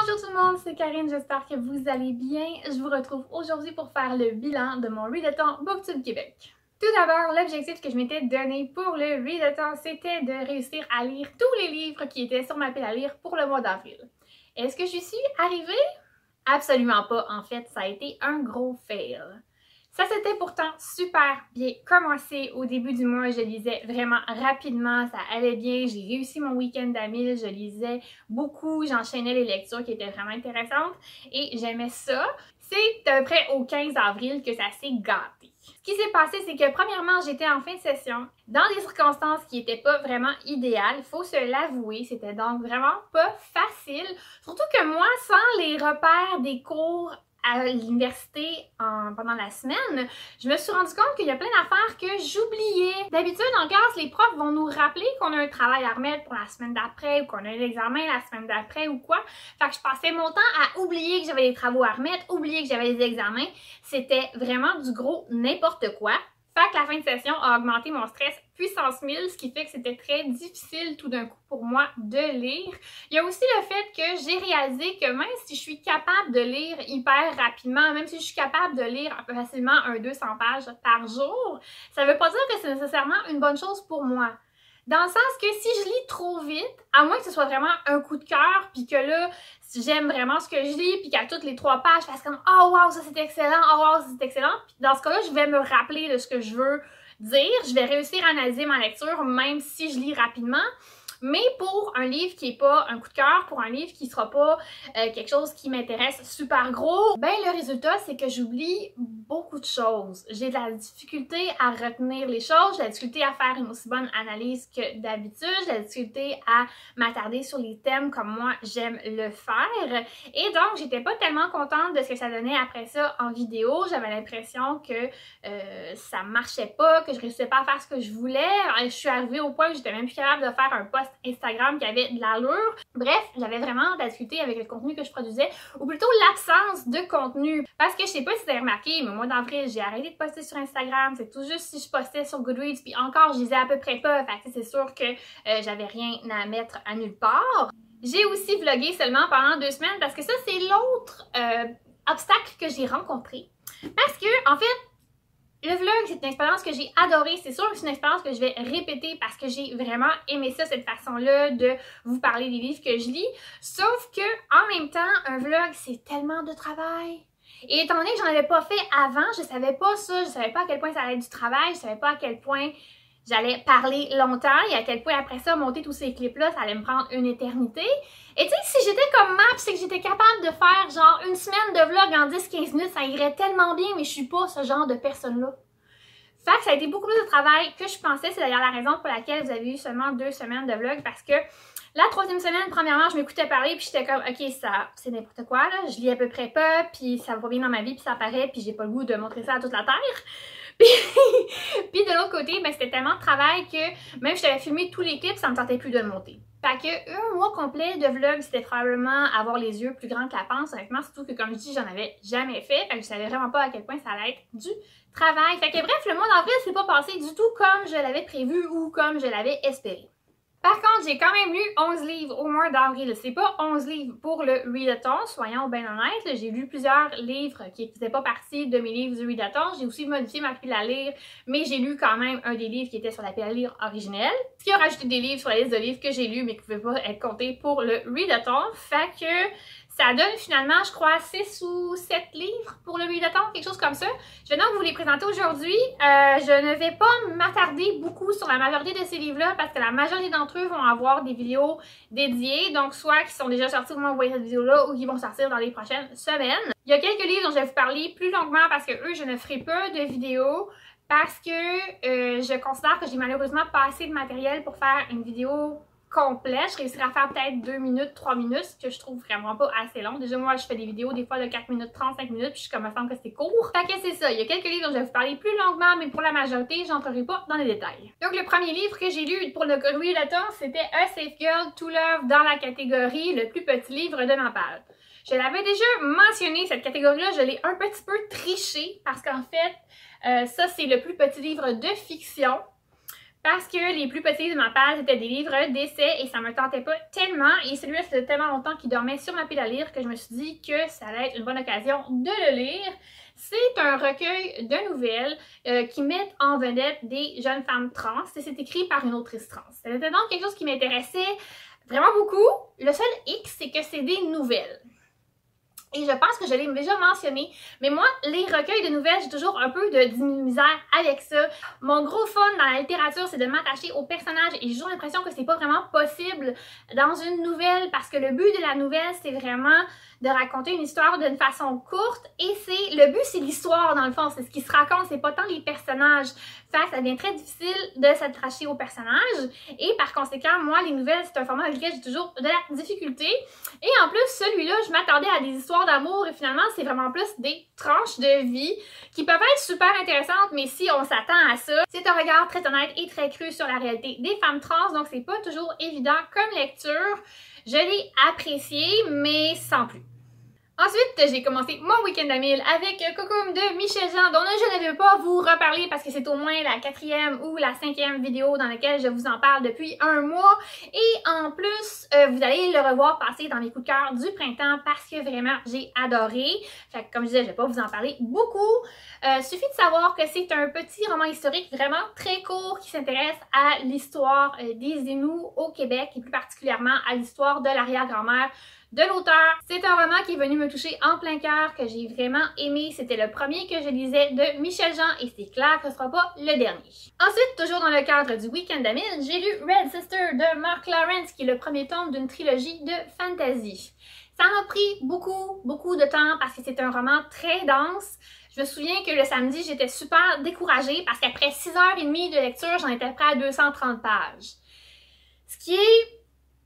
Bonjour tout le monde, c'est Karine, j'espère que vous allez bien. Je vous retrouve aujourd'hui pour faire le bilan de mon Readathon BookTube Québec. Tout d'abord, l'objectif que je m'étais donné pour le Readathon, c'était de réussir à lire tous les livres qui étaient sur ma pile à lire pour le mois d'avril. Est-ce que j'y suis arrivée? Absolument pas, en fait, ça a été un gros fail. Ça s'était pourtant super bien commencé au début du mois, je lisais vraiment rapidement, ça allait bien, j'ai réussi mon week-end à 1000, je lisais beaucoup, j'enchaînais les lectures qui étaient vraiment intéressantes et j'aimais ça. C'est à peu près au 15 avril que ça s'est gâté. Ce qui s'est passé, c'est que premièrement, j'étais en fin de session, dans des circonstances qui n'étaient pas vraiment idéales, il faut se l'avouer, c'était donc vraiment pas facile. Surtout que moi, sans les repères des cours à l'université pendant la semaine, je me suis rendu compte qu'il y a plein d'affaires que j'oubliais. D'habitude, en classe, les profs vont nous rappeler qu'on a un travail à remettre pour la semaine d'après ou qu'on a un examen la semaine d'après ou quoi. Fait que je passais mon temps à oublier que j'avais des travaux à remettre, oublier que j'avais des examens. C'était vraiment du gros n'importe quoi. Fait que la fin de session a augmenté mon stress puissance 1000, ce qui fait que c'était très difficile tout d'un coup pour moi de lire. Il y a aussi le fait que j'ai réalisé que même si je suis capable de lire hyper rapidement, même si je suis capable de lire un peu facilement un 200 pages par jour, ça veut pas dire que c'est nécessairement une bonne chose pour moi. Dans le sens que si je lis trop vite, à moins que ce soit vraiment un coup de cœur, puis que là, si j'aime vraiment ce que je lis, puis qu'à toutes les 3 pages, je fasse comme « Oh wow, ça c'est excellent! Oh wow, ça c'est excellent! » Puis dans ce cas-là, je vais me rappeler de ce que je veux dire, je vais réussir à analyser ma lecture, même si je lis rapidement. Mais pour un livre qui n'est pas un coup de cœur, pour un livre qui ne sera pas quelque chose qui m'intéresse super gros, ben le résultat, c'est que j'oublie beaucoup de choses. J'ai de la difficulté à retenir les choses, j'ai de la difficulté à faire une aussi bonne analyse que d'habitude, j'ai de la difficulté à m'attarder sur les thèmes comme moi j'aime le faire. Et donc, j'étais pas tellement contente de ce que ça donnait après ça en vidéo. J'avais l'impression que ça marchait pas, que je réussissais pas à faire ce que je voulais. Je suis arrivée au point où j'étais même plus capable de faire un post Instagram qui avait de l'allure. Bref, j'avais vraiment de la difficulté avec le contenu que je produisais, ou plutôt l'absence de contenu. Parce que je sais pas si vous avez remarqué, mais au mois d'avril, j'ai arrêté de poster sur Instagram. C'est tout juste si je postais sur Goodreads, puis encore, je lisais à peu près pas. Fait que c'est sûr que j'avais rien à mettre à nulle part. J'ai aussi vlogué seulement pendant 2 semaines parce que ça, c'est l'autre obstacle que j'ai rencontré. Parce que, en fait, le vlog, c'est une expérience que j'ai adorée. C'est sûr que c'est une expérience que je vais répéter parce que j'ai vraiment aimé ça, cette façon-là de vous parler des livres que je lis. Sauf que, en même temps, un vlog, c'est tellement de travail. Et étant donné que j'en avais pas fait avant, je savais pas ça, je savais pas à quel point ça allait être du travail, je savais pas à quel point j'allais parler longtemps et à quel point après ça, monter tous ces clips-là, ça allait me prendre une éternité. Et tu sais, si j'étais comme Maps, c'est que j'étais capable de faire genre une semaine de vlog en 10-15 minutes, ça irait tellement bien, mais je suis pas ce genre de personne-là. Fait que ça a été beaucoup plus de travail que je pensais. C'est d'ailleurs la raison pour laquelle vous avez eu seulement 2 semaines de vlog, parce que la 3e semaine, premièrement, je m'écoutais parler, puis j'étais comme, ok, ça, c'est n'importe quoi, là. Je lis à peu près pas, puis ça va bien dans ma vie, puis ça paraît, puis j'ai pas le goût de montrer ça à toute la terre. Puis de l'autre côté, ben, c'était tellement de travail que même si j'avais filmé tous les clips, ça me tentait plus de le monter. Fait que un mois complet de vlog, c'était probablement avoir les yeux plus grands que la panse, honnêtement, surtout que comme je dis, j'en avais jamais fait, fait que je savais vraiment pas à quel point ça allait être du travail. Fait que bref, le mois d'avril, c'est pas passé du tout comme je l'avais prévu ou comme je l'avais espéré. Par contre, j'ai quand même lu 11 livres au mois d'avril. C'est pas 11 livres pour le Readathon, soyons bien honnêtes. J'ai lu plusieurs livres qui ne faisaient pas partie de mes livres du Readathon. J'ai aussi modifié ma pile à lire, mais j'ai lu quand même un des livres qui était sur la pile à lire originelle. Ce qui a rajouté des livres sur la liste de livres que j'ai lus, mais qui ne pouvaient pas être comptés pour le Readathon. Fait que ça donne finalement, je crois, 6 ou 7 livres pour le Readathon, quelque chose comme ça. Je vais donc vous les présenter aujourd'hui. Je ne vais pas m'attarder beaucoup sur la majorité de ces livres-là parce que la majorité d'entre eux vont avoir des vidéos dédiées, donc soit qui sont déjà sortis au moment où vous voyez cette vidéo-là ou qui vont sortir dans les prochaines semaines. Il y a quelques livres dont je vais vous parler plus longuement parce que eux, je ne ferai pas de vidéos parce que je considère que j'ai malheureusement pas assez de matériel pour faire une vidéo complète. Je réussirai à faire peut-être 2 minutes, 3 minutes, ce que je trouve vraiment pas assez long. Déjà, moi, je fais des vidéos des fois de 4 minutes, 35 minutes, puis je suis comme, il me semble que c'est court. Fait que c'est ça. Il y a quelques livres dont je vais vous parler plus longuement, mais pour la majorité, j'entrerai pas dans les détails. Donc, le premier livre que j'ai lu pour le Readathon, c'était A Safe Girl to Love dans la catégorie Le plus petit livre de ma page. Je l'avais déjà mentionné, cette catégorie-là, je l'ai un petit peu triché parce qu'en fait, ça, c'est le plus petit livre de fiction. parce que les plus petits de ma page étaient des livres d'essais et ça me tentait pas tellement. Et celui-là, ça faisait tellement longtemps qu'il dormait sur ma pile à lire que je me suis dit que ça allait être une bonne occasion de le lire. C'est un recueil de nouvelles qui mettent en vedette des jeunes femmes trans et c'est écrit par une autrice trans. C'était donc quelque chose qui m'intéressait vraiment beaucoup. Le seul hic, c'est que c'est des nouvelles. Et je pense que je l'ai déjà mentionné, mais moi, les recueils de nouvelles, j'ai toujours un peu de misère avec ça. Mon gros fun dans la littérature, c'est de m'attacher aux personnages et j'ai toujours l'impression que c'est pas vraiment possible dans une nouvelle parce que le but de la nouvelle, c'est vraiment de raconter une histoire d'une façon courte et le but, c'est l'histoire dans le fond, c'est ce qui se raconte, c'est pas tant les personnages. Fait que ça devient très difficile de s'attacher aux personnages et par conséquent, moi, les nouvelles, c'est un format avec lequel j'ai toujours de la difficulté. Et en plus, celui-là, je m'attendais à des histoires d'amour et finalement, c'est vraiment plus des tranches de vie qui peuvent être super intéressantes, mais si on s'attend à ça, c'est un regard très honnête et très cru sur la réalité des femmes trans, donc c'est pas toujours évident comme lecture. Je l'ai apprécié, mais sans plus. Ensuite, j'ai commencé mon week-end à 1000 avec Cocoum de Michel Jean, dont je ne vais pas vous reparler parce que c'est au moins la 4e ou la 5e vidéo dans laquelle je vous en parle depuis un mois. Et en plus, vous allez le revoir passer dans mes coups de cœur du printemps parce que vraiment, j'ai adoré. Fait que, comme je disais, je ne vais pas vous en parler beaucoup. Suffit de savoir que c'est un petit roman historique vraiment très court qui s'intéresse à l'histoire des Inuits au Québec et plus particulièrement à l'histoire de l'arrière-grand-mère de l'auteur. C'est un roman qui est venu me toucher en plein cœur, que j'ai vraiment aimé. C'était le premier que je lisais de Michel Jean et c'est clair que ce sera pas le dernier. Ensuite, toujours dans le cadre du week-end à 1000, j'ai lu Red Sister de Mark Lawrence, qui est le premier tome d'une trilogie de fantasy. Ça m'a pris beaucoup de temps parce que c'est un roman très dense. Je me souviens que le samedi, j'étais super découragée parce qu'après 6h30 de lecture, j'en étais près à 230 pages. Ce qui est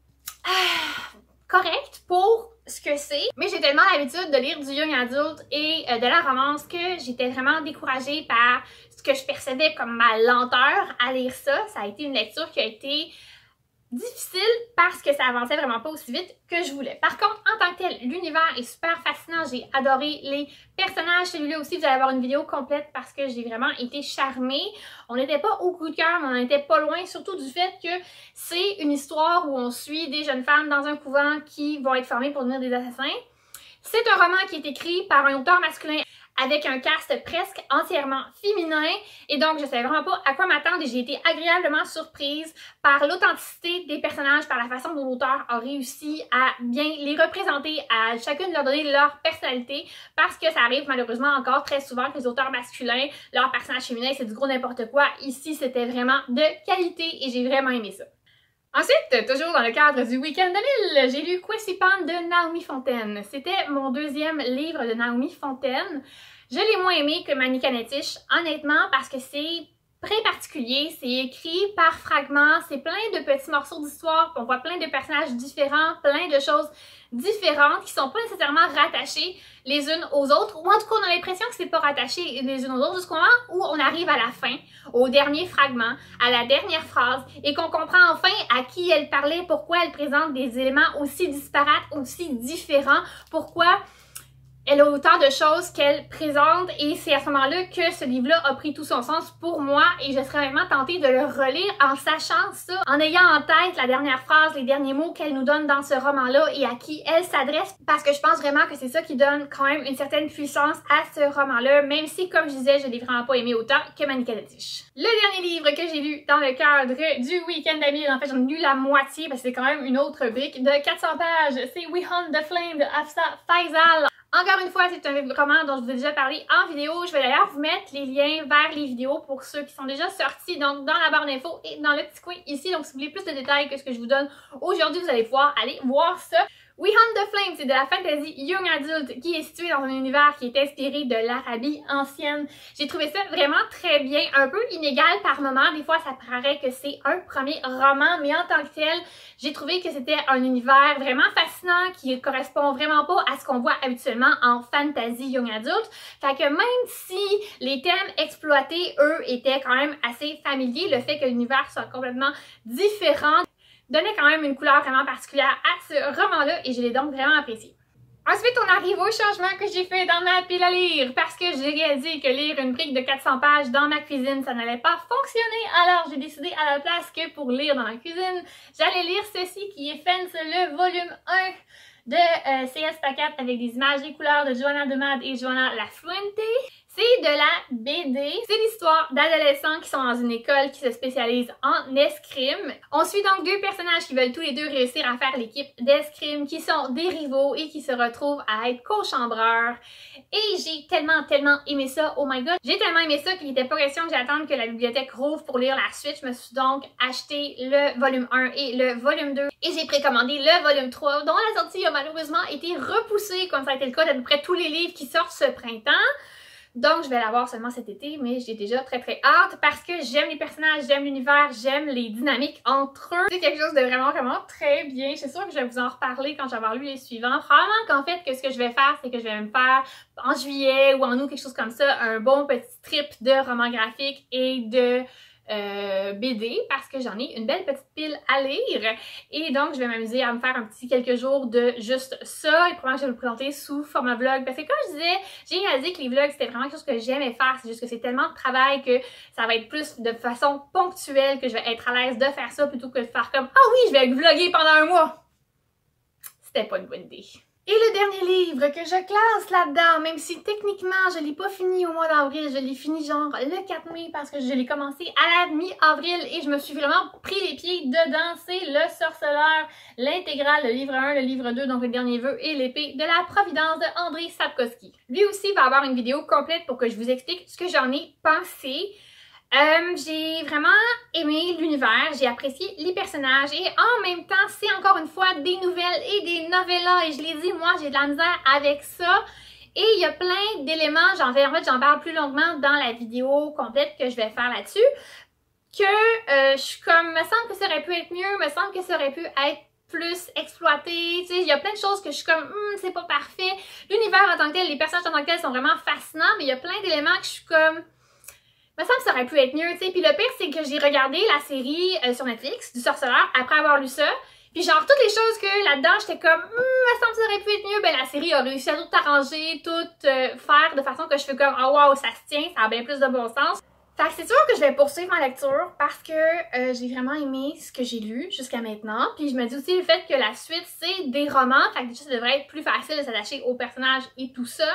correct pour ce que c'est, mais j'ai tellement l'habitude de lire du young adult et de la romance que j'étais vraiment découragée par ce que je percevais comme ma lenteur à lire ça. Ça a été une lecture qui a été difficile parce que ça avançait vraiment pas aussi vite que je voulais. Par contre, en tant que tel, l'univers est super fascinant. J'ai adoré les personnages. Celui-là aussi, vous allez avoir une vidéo complète parce que j'ai vraiment été charmée. On n'était pas au coup de cœur, mais on n'était pas loin, surtout du fait que c'est une histoire où on suit des jeunes femmes dans un couvent qui vont être formées pour devenir des assassins. C'est un roman qui est écrit par un auteur masculin avec un cast presque entièrement féminin et donc je savais vraiment pas à quoi m'attendre et j'ai été agréablement surprise par l'authenticité des personnages, par la façon dont l'auteur a réussi à bien les représenter, à chacune leur donner leur personnalité parce que ça arrive malheureusement encore très souvent que les auteurs masculins, leur personnage féminin c'est du gros n'importe quoi. Ici c'était vraiment de qualité et j'ai vraiment aimé ça. Ensuite, toujours dans le cadre du week-end de 1000, j'ai lu Kwesipan de Naomi Fontaine. C'était mon deuxième livre de Naomi Fontaine. Je l'ai moins aimé que Manikanetish, honnêtement, parce que c'est très particulier, c'est écrit par fragments, c'est plein de petits morceaux d'histoire, on voit plein de personnages différents, plein de choses différentes qui sont pas nécessairement rattachées les unes aux autres, ou en tout cas on a l'impression que c'est pas rattaché les unes aux autres jusqu'au moment où on arrive à la fin, au dernier fragment, à la dernière phrase, et qu'on comprend enfin à qui elle parlait, pourquoi elle présente des éléments aussi disparates, aussi différents, pourquoi elle a autant de choses qu'elle présente et c'est à ce moment-là que ce livre-là a pris tout son sens pour moi et je serais vraiment tentée de le relire en sachant ça, en ayant en tête la dernière phrase, les derniers mots qu'elle nous donne dans ce roman-là et à qui elle s'adresse parce que je pense vraiment que c'est ça qui donne quand même une certaine puissance à ce roman-là, même si, comme je disais, je l'ai vraiment pas aimé autant que Manikanetish. Le dernier livre que j'ai lu dans le cadre du week-end à 1000, en fait j'en ai lu la moitié parce que c'est quand même une autre brique de 400 pages, c'est We Hunt the Flame de Hafsa Faizal. Encore une fois, c'est un roman dont je vous ai déjà parlé en vidéo. Je vais d'ailleurs vous mettre les liens vers les vidéos pour ceux qui sont déjà sortis, donc dans la barre d'infos et dans le petit coin ici. Donc si vous voulez plus de détails que ce que je vous donne aujourd'hui, vous allez pouvoir aller voir ça. We Hunt the Flame, c'est de la fantasy young adult qui est située dans un univers qui est inspiré de l'Arabie ancienne. J'ai trouvé ça vraiment très bien, un peu inégal par moments. Des fois, ça paraît que c'est un premier roman, mais en tant que tel, j'ai trouvé que c'était un univers vraiment fascinant qui correspond vraiment pas à ce qu'on voit habituellement en fantasy young adult. Fait que même si les thèmes exploités, eux, étaient quand même assez familiers, le fait que l'univers soit complètement différent donnait quand même une couleur vraiment particulière à ce roman-là et je l'ai donc vraiment apprécié. Ensuite, on arrive au changement que j'ai fait dans ma pile à lire parce que j'ai réalisé que lire une brique de 400 pages dans ma cuisine, ça n'allait pas fonctionner. Alors, j'ai décidé à la place que pour lire dans ma cuisine, j'allais lire ceci qui est Fence, le volume 1 de CS Pacat avec des images et couleurs de Johanna Demad et Johanna Lafuente. C'est de la BD. C'est l'histoire d'adolescents qui sont dans une école qui se spécialise en escrime. On suit donc deux personnages qui veulent tous les deux réussir à faire l'équipe d'escrime, qui sont des rivaux et qui se retrouvent à être co-chambreurs. Et j'ai tellement aimé ça. Oh my god! J'ai tellement aimé ça qu'il n'était pas question que j'attende que la bibliothèque rouvre pour lire la suite. Je me suis donc acheté le volume 1 et le volume 2. Et j'ai précommandé le volume 3, dont la sortie a malheureusement été repoussée, comme ça a été le cas d'à peu près tous les livres qui sortent ce printemps. Donc, je vais l'avoir seulement cet été, mais j'ai déjà très hâte parce que j'aime les personnages, j'aime l'univers, j'aime les dynamiques entre eux. C'est quelque chose de vraiment très bien. C'est sûr que je vais vous en reparler quand j'aurai lu les suivants. Probablement qu'en fait, que ce que je vais faire, c'est que je vais me faire en juillet ou en août, quelque chose comme ça, un bon petit trip de romans graphiques et de BD parce que j'en ai une belle petite pile à lire et donc je vais m'amuser à me faire un petit quelques jours de juste ça et probablement que je vais vous le présenter sous format vlog parce que comme je disais, j'ai réalisé que les vlogs c'était vraiment quelque chose que j'aimais faire, c'est juste que c'est tellement de travail que ça va être plus de façon ponctuelle que je vais être à l'aise de faire ça plutôt que de faire comme « Ah oui, je vais vlogger pendant un mois! » C'était pas une bonne idée. Et le dernier livre que je classe là-dedans, même si techniquement je l'ai pas fini au mois d'avril, je l'ai fini genre le 4 mai parce que je l'ai commencé à la mi-avril et je me suis vraiment pris les pieds dedans, c'est Le Sorceleur, l'intégrale, le livre 1, le livre 2, donc le dernier vœu et l'épée de la Providence de André Sapkowski. Lui aussi va avoir une vidéo complète pour que je vous explique ce que j'en ai pensé. J'ai vraiment aimé l'univers, j'ai apprécié les personnages et en même temps, c'est encore une fois des nouvelles et des novellas et je l'ai dit, moi j'ai de la misère avec ça et il y a plein d'éléments, en fait j'en parle plus longuement dans la vidéo complète que je vais faire là-dessus, que je suis comme, me semble que ça aurait pu être mieux, me semble que ça aurait pu être plus exploité, tu sais, il y a plein de choses que je suis comme, c'est pas parfait, l'univers en tant que tel, les personnages en tant que tel sont vraiment fascinants, mais il y a plein d'éléments que je suis comme... Il me semble que ça aurait pu être mieux, tu sais. Puis le pire, c'est que j'ai regardé la série sur Netflix du Sorceleur après avoir lu ça. Puis genre, toutes les choses que là-dedans, j'étais comme, il me semble que ça aurait pu être mieux. Ben la série a réussi à tout arranger, tout faire de façon que je fais comme, oh wow, ça se tient, ça a bien plus de bon sens. Fait que c'est sûr que je vais poursuivre ma lecture parce que j'ai vraiment aimé ce que j'ai lu jusqu'à maintenant. Puis je me dis aussi le fait que la suite, c'est des romans. Fait que déjà, ça devrait être plus facile de s'attacher aux personnages et tout ça.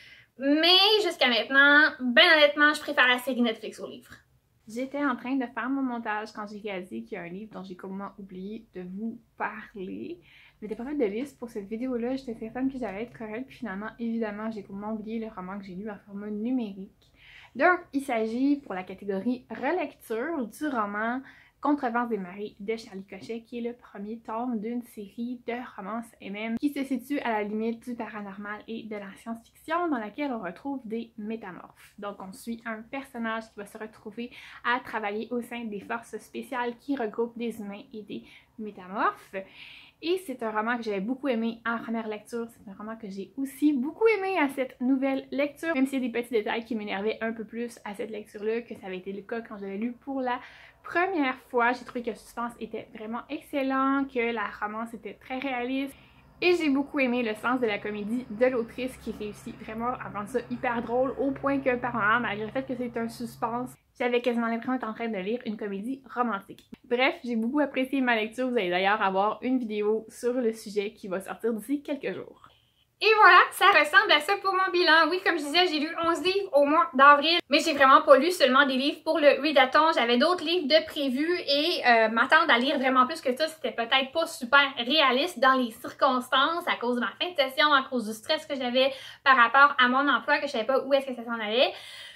Mais jusqu'à maintenant, ben honnêtement, je préfère la série Netflix au livre. J'étais en train de faire mon montage quand j'ai réalisé qu'il y a un livre dont j'ai complètement oublié de vous parler. Je m'étais pas fait de liste pour cette vidéo-là, j'étais certaine que j'allais être correcte, puis finalement, évidemment, j'ai complètement oublié le roman que j'ai lu en format numérique. Donc, il s'agit pour la catégorie relecture du roman Contrevence des marées de Charlie Cochet, qui est le premier tome d'une série de romances MM qui se situe à la limite du paranormal et de la science-fiction, dans laquelle on retrouve des métamorphes. Donc on suit un personnage qui va se retrouver à travailler au sein des forces spéciales qui regroupent des humains et des métamorphes. Et c'est un roman que j'avais beaucoup aimé en première lecture, c'est un roman que j'ai aussi beaucoup aimé à cette nouvelle lecture, même s'il y a des petits détails qui m'énervaient un peu plus à cette lecture-là que ça avait été le cas quand je l'ai lu pour la première fois. J'ai trouvé que le suspense était vraiment excellent, que la romance était très réaliste. Et j'ai beaucoup aimé le sens de la comédie de l'autrice qui réussit vraiment à rendre ça hyper drôle au point que par moments, malgré le fait que c'est un suspense, j'avais quasiment l'impression d'être en train de lire une comédie romantique. Bref, j'ai beaucoup apprécié ma lecture. Vous allez d'ailleurs avoir une vidéo sur le sujet qui va sortir d'ici quelques jours. Et voilà, ça ressemble à ça pour mon bilan. Oui, comme je disais, j'ai lu 11 livres au mois d'avril, mais j'ai vraiment pas lu seulement des livres pour le readathon. J'avais d'autres livres de prévus et m'attendre à lire vraiment plus que ça, c'était peut-être pas super réaliste dans les circonstances à cause de ma fin de session, à cause du stress que j'avais par rapport à mon emploi, que je savais pas où est-ce que ça s'en allait.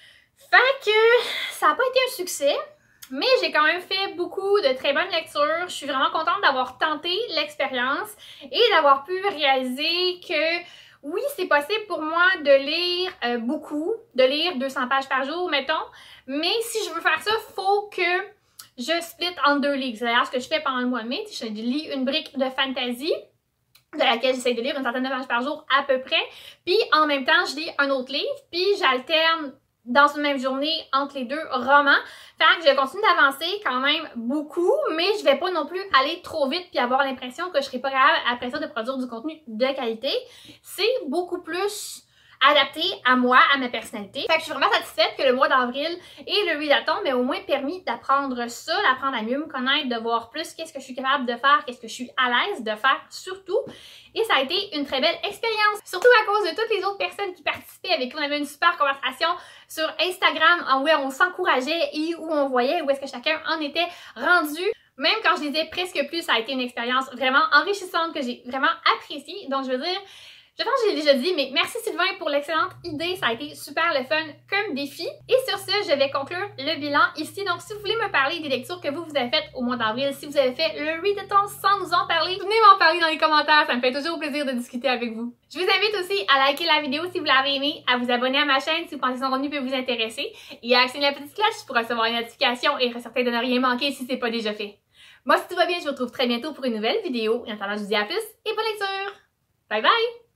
Fait que ça n'a pas été un succès. Mais j'ai quand même fait beaucoup de très bonnes lectures. Je suis vraiment contente d'avoir tenté l'expérience et d'avoir pu réaliser que oui, c'est possible pour moi de lire beaucoup, de lire 200 pages par jour, mettons. Mais si je veux faire ça, il faut que je split en deux livres. C'est d'ailleurs ce que je fais pendant le mois de mai. Je lis une brique de fantasy de laquelle j'essaie de lire une centaine de pages par jour à peu près. Puis en même temps, je lis un autre livre. Puis j'alterne dans une même journée entre les deux romans. Fait que je continue d'avancer quand même beaucoup, mais je vais pas non plus aller trop vite puis avoir l'impression que je serai pas capable après ça de produire du contenu de qualité. C'est beaucoup plus adapté à moi, à ma personnalité. Fait que je suis vraiment satisfaite que le mois d'avril et le readathon m'aient au moins permis d'apprendre ça, d'apprendre à mieux me connaître, de voir plus qu'est-ce que je suis capable de faire, qu'est-ce que je suis à l'aise de faire surtout. Et ça a été une très belle expérience, surtout à cause de toutes les autres personnes qui participaient, avec qui on avait une super conversation sur Instagram où on s'encourageait et où on voyait où est-ce que chacun en était rendu. Même quand je lisais presque plus, ça a été une expérience vraiment enrichissante que j'ai vraiment appréciée. Donc je veux dire, je pense que j'ai déjà dit, mais merci Sylvain pour l'excellente idée, ça a été super le fun comme défi. Et sur ce, je vais conclure le bilan ici. Donc si vous voulez me parler des lectures que vous avez faites au mois d'avril, si vous avez fait le readathon sans nous en parler, venez m'en parler dans les commentaires, ça me fait toujours plaisir de discuter avec vous. Je vous invite aussi à liker la vidéo si vous l'avez aimée, à vous abonner à ma chaîne si vous pensez que son contenu peut vous intéresser, et à actionner la petite cloche pour recevoir les notifications et être certain de ne rien manquer si c'est pas déjà fait. Moi, si tout va bien, je vous retrouve très bientôt pour une nouvelle vidéo. Et en attendant, je vous dis à plus et bonne lecture! Bye bye!